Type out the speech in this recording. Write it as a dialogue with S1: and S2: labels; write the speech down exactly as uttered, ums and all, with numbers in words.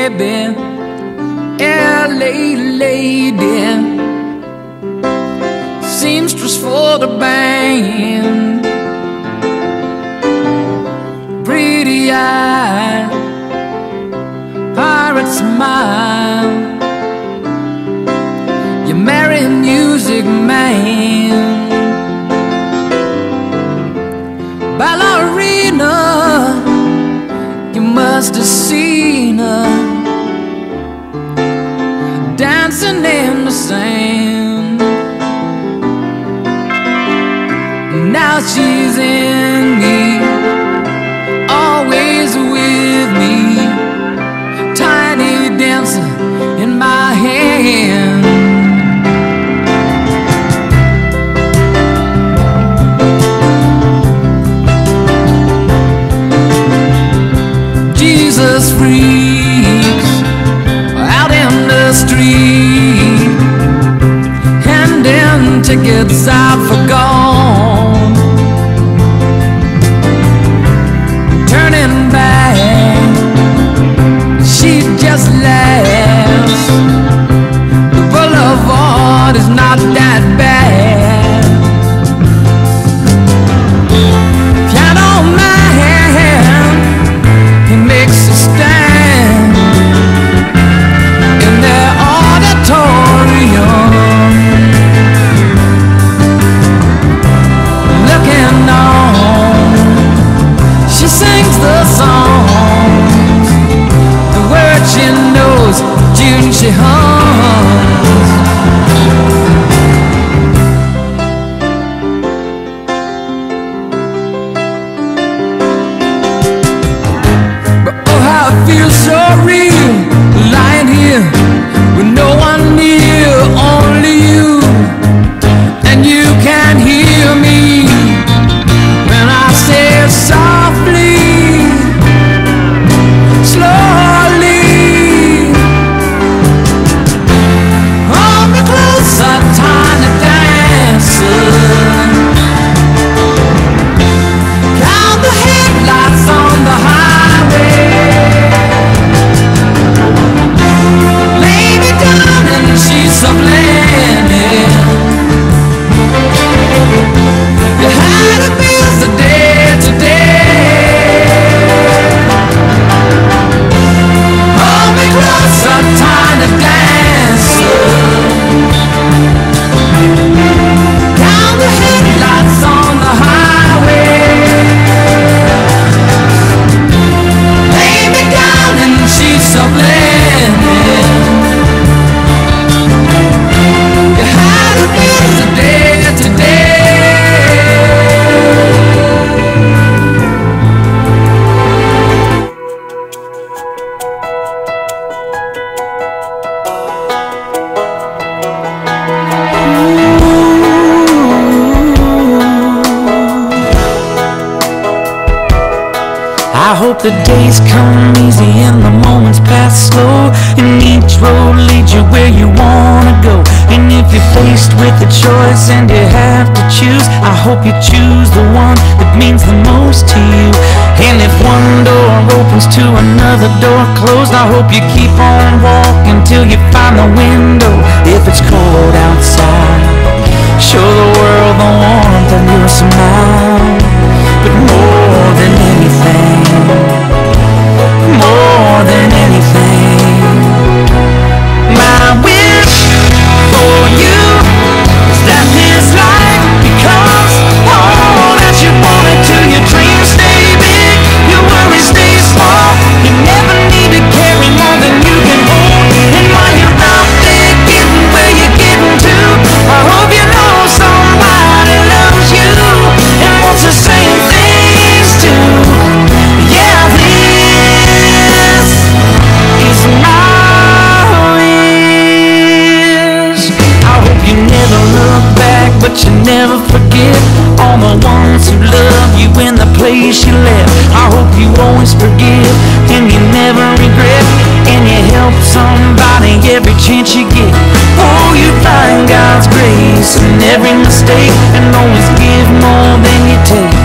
S1: baby, L A lady, seamstress for the band, pretty eye, pirate smile. You marry a music man, ballerina. You must have seen her dancing in the sand. Now she's in me, always with me, tiny dancer in my hand. Jesus freaks out in the street, handing tickets out for gone, turning back, she just laughs. The boulevard is not that bad. Piano man, he makes a stand in their auditorium, looking on. She sings the songs, the words she knows, tune she hums. But oh, how it feels so real, lying here with no one near, only you, and you can hear me when I say softly, slowly. Hold me closer, tiny dancer. Count the headlights on the highway. Lay me down in sheets of linen. You had to bills the day to day. Hold me closer, tiny dancer. Count the headlights on the highway. Lay me down in sheets of linen. You had to bills the day to day.
S2: I hope the days come easy and the moments pass slow, and each road leads you where you wanna go. And if you're faced with a choice and you have to choose, I hope you choose the one that means the most to you. And if one door opens to another door closed, I hope you keep on walking till you find the window. If it's cold outside, show the world the warmth of your smile. But more than anything, more than anything, my wish for you is that this life becomes all that you want it to. Your dreams stay big, your worries stay small. You never need to carry more than you can hold. And while you're out there getting where you're getting to, I hope you know somebody loves you and wants the same things too. Yeah, this is my wish. I hope you never look back, but you never forget all the ones who love you in the place you left. I hope you always forgive and you never regret, and you help somebody every chance you get. Oh, you find God's grace in every mistake, and always give more than you take.